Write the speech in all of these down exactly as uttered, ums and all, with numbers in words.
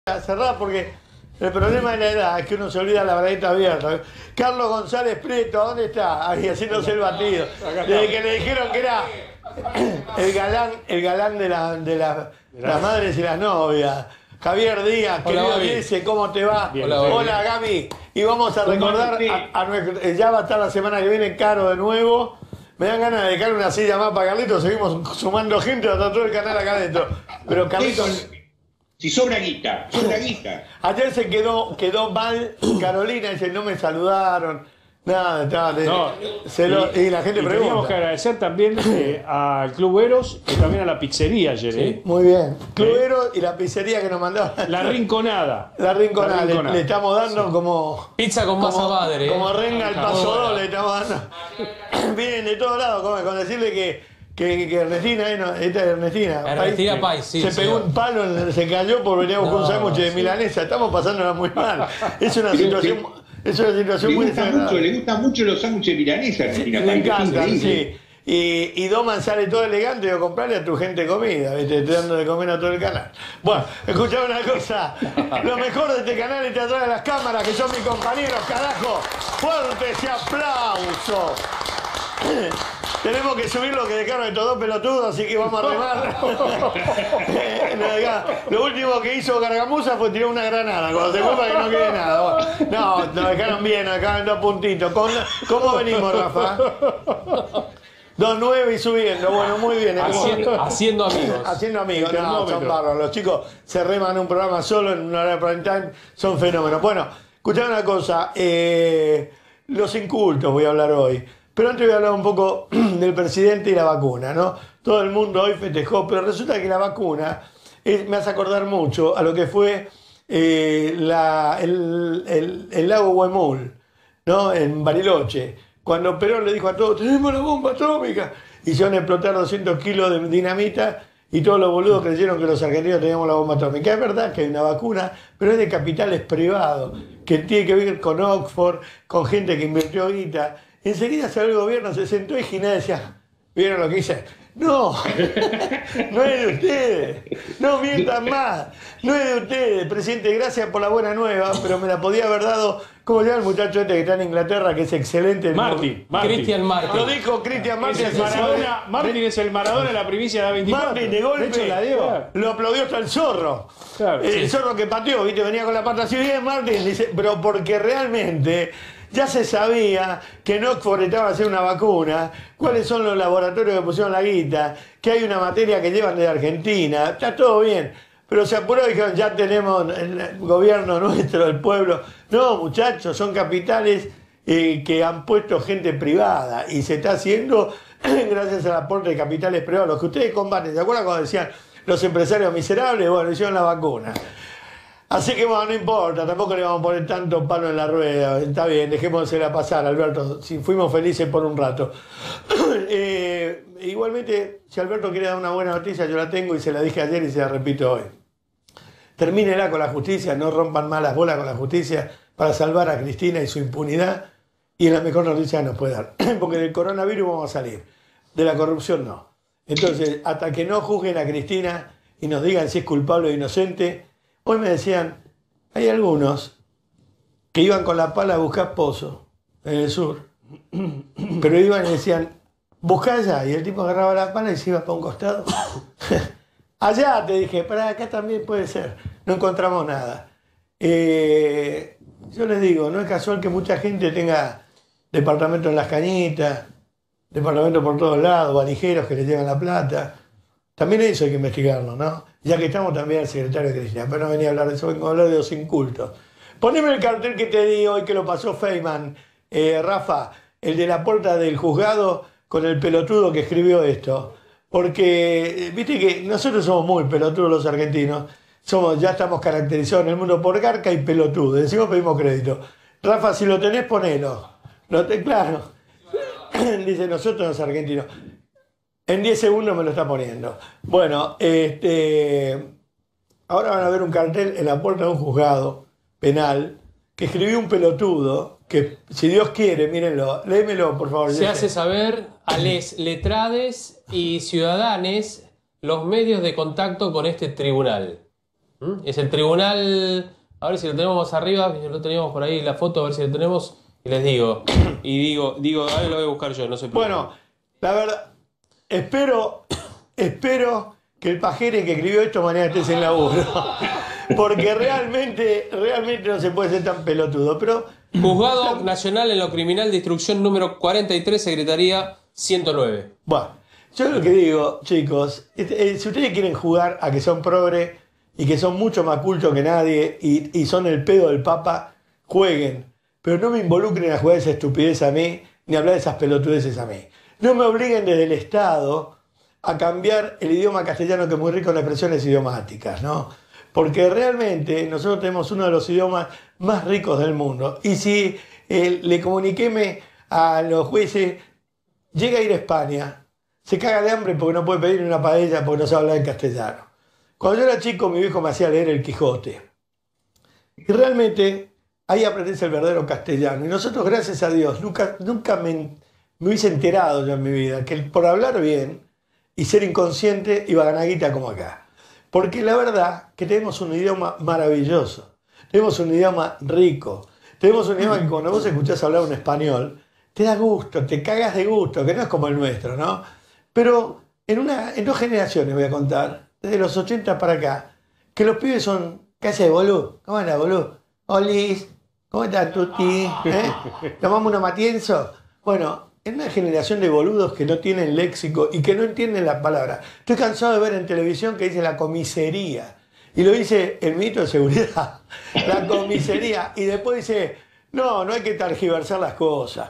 cerrar porque el problema de la edad es que uno se olvida la bragueta abierta. Carlos González Prieto, ¿dónde está? Ahí haciéndose el batido. Desde que le dijeron que era el galán, el galán de, la, de la, las madres y las novias. Javier Díaz, Hola, querido Gaby. Jesse, ¿cómo te va? Bien, hola, Gaby. Hola, Gaby. Y vamos a recordar, a, a nuestro, ya va a estar la semana que viene Caro de nuevo. Me dan ganas de dejar una silla más para Carlitos, seguimos sumando gente hasta todo el canal acá adentro. Pero Carlitos... Si sobra guita, sobra guita. Ayer se quedó, quedó mal Carolina, dice, no me saludaron. Nada, nada. No, se lo, y, y la gente y pregunta. Teníamos que agradecer también eh, al Club Eros y también a la pizzería ayer. Sí, ¿eh? muy bien. Clubero y la pizzería que nos mandaba. La Rinconada. La Rinconada. La Rinconada. Le, le estamos dando sí. como... Pizza con masa madre. Como ¿eh? renga el paso doble, le estamos dando. Vienen de todos lados, con, con decirle que... Que, que Ernestina, eh, no, esta es Ernestina. Ernestina Pais, sí. Se pegó señor. un palo, se cayó por venir a buscar No, un sándwich de sí. milanesa. Estamos pasándola muy mal. Es una Pero situación, es una situación Le muy gusta mucho, desagradable. le gustan mucho los sándwiches milanesas, Argentina. Le encantan, sí. Y, y Doman sale todo elegante de comprarle a tu gente comida, ¿viste? Te dando de comer a todo el canal. Bueno, escuchame una cosa. Lo mejor de este canal está atrás de las cámaras, que son mis compañeros, carajo. Fuerte ese aplauso. Tenemos que subir lo que dejaron estos dos pelotudos, así que vamos a remar. Lo último que hizo Gargamusa fue tirar una granada, cuando se fue para que no quede nada. No, nos dejaron bien, acá en dos puntitos. ¿Cómo venimos, Rafa? dos nueve y subiendo, bueno, muy bien. Haciendo, haciendo amigos. Haciendo amigos, no, son bárbaros. Los chicos se reman un programa solo en una hora de prime time, son fenómenos. Bueno, escuchame una cosa, eh, los incultos voy a hablar hoy. Pero antes voy a hablar un poco del presidente y la vacuna, ¿no? Todo el mundo hoy festejó, pero resulta que la vacuna es, me hace acordar mucho a lo que fue eh, la, el, el, el lago Huemul, ¿no? En Bariloche, cuando Perón le dijo a todos, tenemos la bomba atómica, y se van a explotar doscientos kilos de dinamita, y todos los boludos creyeron que los argentinos teníamos la bomba atómica. Es verdad que hay una vacuna, pero es de capitales privados, que tiene que ver con Oxford, con gente que invirtió guita. Enseguida salió el gobierno, se sentó y Ginás decía, ¿vieron lo que hice? No, no es de ustedes, no mientan más, no es de ustedes. Presidente, gracias por la buena nueva, pero me la podía haber dado, ¿cómo se llama el muchacho este que está en Inglaterra, que es excelente? Martin, Martin. Cristian Martin. Lo dijo Cristian Martin. Es el Maradona, Martin es el Maradona de la primicia de la veinticuatro. Martin de golpe, de hecho, la dio. lo aplaudió hasta el zorro. Claro, el sí. zorro que pateó, ¿viste? Venía con la pata así bien, Martin, dice, pero porque realmente... Ya se sabía que en Oxford estaba a hacer una vacuna, cuáles son los laboratorios que pusieron la guita, que hay una materia que llevan de Argentina, está todo bien. Pero se apuró y dijeron, ya tenemos el gobierno nuestro, el pueblo. No, muchachos, son capitales eh, que han puesto gente privada y se está haciendo gracias al aporte de capitales privados, los que ustedes combaten. ¿Se acuerdan cuando decían los empresarios miserables? Bueno, hicieron la vacuna. Así que bueno, no importa, tampoco le vamos a poner tanto palo en la rueda. Está bien, dejémosela pasar, Alberto, si fuimos felices por un rato. eh, igualmente, si Alberto quiere dar una buena noticia, yo la tengo y se la dije ayer y se la repito hoy. Termínela con la justicia, no rompan más las bolas con la justicia para salvar a Cristina y su impunidad. Y es la mejor noticia que nos puede dar. Porque del coronavirus vamos a salir, de la corrupción no. Entonces, hasta que no juzguen a Cristina y nos digan si es culpable o inocente... Hoy me decían, hay algunos que iban con la pala a buscar pozo en el sur, pero iban y decían, busca allá, y el tipo agarraba la pala y se iba para un costado. Allá, te dije, para acá también puede ser, no encontramos nada. Eh, yo les digo, no es casual que mucha gente tenga departamento en Las Cañitas, departamento por todos lados, valijeros que les llevan la plata. También eso hay que investigarlo, ¿no? Ya que estamos también al secretario de Cristina, pero no venía a hablar de eso, vengo a hablar de los incultos. Poneme el cartel que te di hoy, que lo pasó Feynman, eh, Rafa, el de la puerta del juzgado con el pelotudo que escribió esto. Porque, viste que nosotros somos muy pelotudos los argentinos, somos, ya estamos caracterizados en el mundo por garca y pelotudo, decimos pedimos crédito. Rafa, si lo tenés, ponelo. Lo te, claro. Dice nosotros los argentinos. En diez segundos me lo está poniendo. Bueno, este, ahora van a ver un cartel en la puerta de un juzgado penal que escribió un pelotudo que, si Dios quiere, mírenlo, léemelo, por favor. Se hace saber a les letrades y ciudadanes los medios de contacto con este tribunal. ¿Mm? Es el tribunal... A ver si lo tenemos más arriba, lo teníamos por ahí la foto, a ver si lo tenemos. Y les digo. Y digo, digo, a ver, lo voy a buscar yo, no sé por qué. Bueno, la verdad, espero, espero que el pajere que escribió esto mañana esté sin laburo. Porque realmente, realmente no se puede ser tan pelotudo. Pero Juzgado Nacional en lo Criminal de Instrucción número cuarenta y tres, Secretaría ciento nueve. bueno, yo lo que digo, chicos, este, eh, si ustedes quieren jugar a que son progre y que son mucho más cultos que nadie y, y son el pedo del Papa, jueguen. Pero no me involucren a jugar esa estupidez a mí, ni a hablar de esas pelotudeces a mí. No me obliguen desde el Estado a cambiar el idioma castellano, que es muy rico en expresiones idiomáticas, ¿no? Porque realmente nosotros tenemos uno de los idiomas más ricos del mundo. Y si eh, le comuniquéme a los jueces, llega a ir a España, se caga de hambre porque no puede pedir una paella porque no sabe hablar en castellano. Cuando yo era chico, mi viejo me hacía leer El Quijote. Y realmente ahí aprendes el verdadero castellano. Y nosotros, gracias a Dios, nunca, nunca me, me hubiese enterado yo en mi vida que por hablar bien y ser inconsciente iba a ganar guita como acá. Porque la verdad que tenemos un idioma maravilloso. Tenemos un idioma rico. Tenemos un idioma que cuando vos escuchás hablar un español, te da gusto, te cagas de gusto, que no es como el nuestro, ¿no? Pero en, una, en dos generaciones voy a contar, desde los ochenta para acá, que los pibes son, ¿qué haces, boludo? ¿Cómo andas, boludo? Olis, ¿cómo estás, Tuti? ¿Eh? ¿Tomamos unos matienzos? Bueno, en una generación de boludos que no tienen léxico y que no entienden la palabra. Estoy cansado de ver en televisión que dice la comisaría. Y lo dice el ministro de Seguridad. La comisaría. Y después dice, no, no hay que tergiversar las cosas.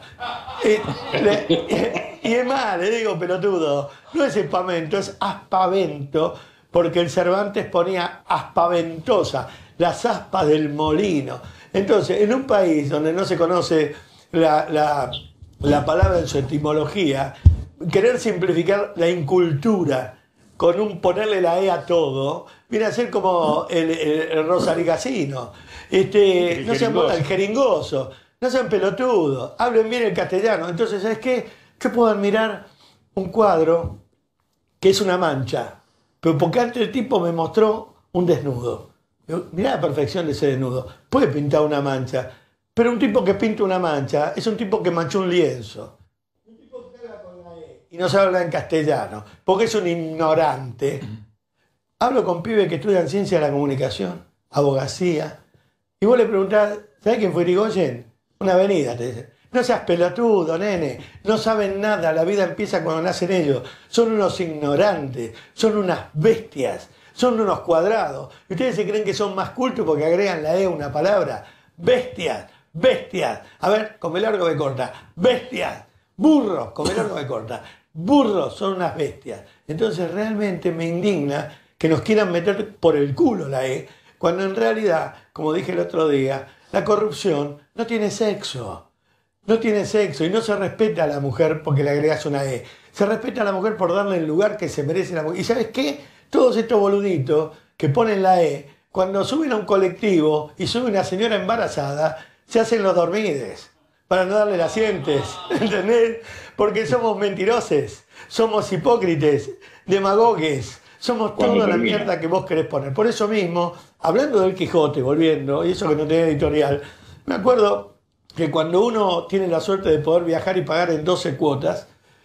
Y, le, y es más, le digo, pelotudo, no es espamento, es aspavento, porque el Cervantes ponía aspaventosa, las aspas del molino. Entonces, en un país donde no se conoce la, la, la palabra en su etimología, querer simplificar la incultura con un ponerle la E a todo, viene a ser como el, el, el rosaricasino. Este, El no sean jeringoso. el jeringoso, no sean pelotudos, hablen bien el castellano. Entonces, ¿sabes qué? Yo puedo admirar un cuadro que es una mancha, pero porque antes el tipo me mostró un desnudo. Digo, mirá la perfección de ese desnudo. Puede pintar una mancha, pero un tipo que pinta una mancha es un tipo que manchó un lienzo. Un tipo que habla con la E y no sabe hablar en castellano, porque es un ignorante. Hablo con pibes que estudian ciencia de la comunicación, abogacía, y vos le preguntás, ¿sabés quién fue Irigoyen? Una avenida, te dicen. No seas pelotudo, nene. No saben nada. La vida empieza cuando nacen ellos. Son unos ignorantes. Son unas bestias. Son unos cuadrados. Y ustedes se creen que son más cultos porque agregan la E a una palabra. Bestias. Bestias. A ver, con B largo B corta. Bestias. Burros. Con B largo B corta. Burros son unas bestias. Entonces realmente me indigna que nos quieran meter por el culo la E, cuando en realidad, como dije el otro día, la corrupción no tiene sexo. No tiene sexo y no se respeta a la mujer porque le agregas una E. Se respeta a la mujer por darle el lugar que se merece la mujer. ¿Y sabes qué? Todos estos boluditos que ponen la E, cuando suben a un colectivo y sube una señora embarazada, se hacen los dormides para no darle las sientes. ¿Entendés? Porque somos mentirosos, somos hipócritas, demagogues. Somos toda la mierda que vos querés poner. Por eso mismo, hablando del Quijote, volviendo, y eso que no tenía editorial, me acuerdo que cuando uno tiene la suerte de poder viajar y pagar en doce cuotas,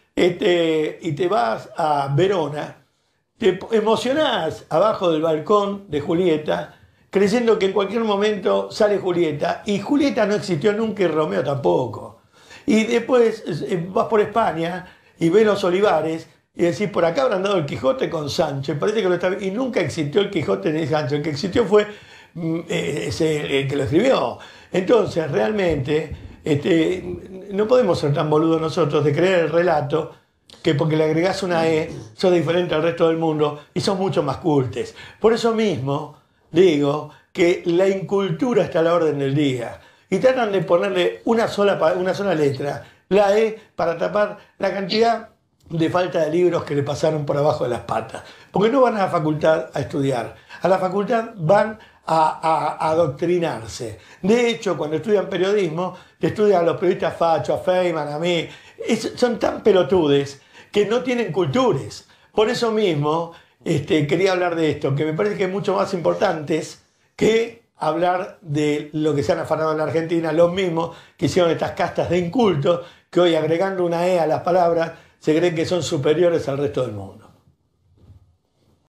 este, y te vas a Verona, te emocionás abajo del balcón de Julieta, creyendo que en cualquier momento sale Julieta, y Julieta no existió nunca y Romeo tampoco. Y después eh, vas por España y ves los olivares, y decís, por acá habrán dado el Quijote con Sancho, y parece que lo está y nunca existió el Quijote ni Sancho, el que existió fue eh, ese, el que lo escribió. Entonces, realmente, este, no podemos ser tan boludos nosotros de creer el relato que porque le agregás una E, sos diferente al resto del mundo y sos mucho más cultes. Por eso mismo, digo que la incultura está a la orden del día, y tratan de ponerle una sola, una sola letra, la E, para tapar la cantidad de falta de libros que le pasaron por abajo de las patas. Porque no van a la facultad a estudiar. A la facultad van a, a, a adoctrinarse. De hecho, cuando estudian periodismo, te estudian a los periodistas fachos, a Feynman, a mí. Es, son tan pelotudes que no tienen culturas. Por eso mismo, este, quería hablar de esto, que me parece que es mucho más importante que hablar de lo que se han afanado en la Argentina, los mismos que hicieron estas castas de incultos, que hoy agregando una E a las palabras, se creen que son superiores al resto del mundo.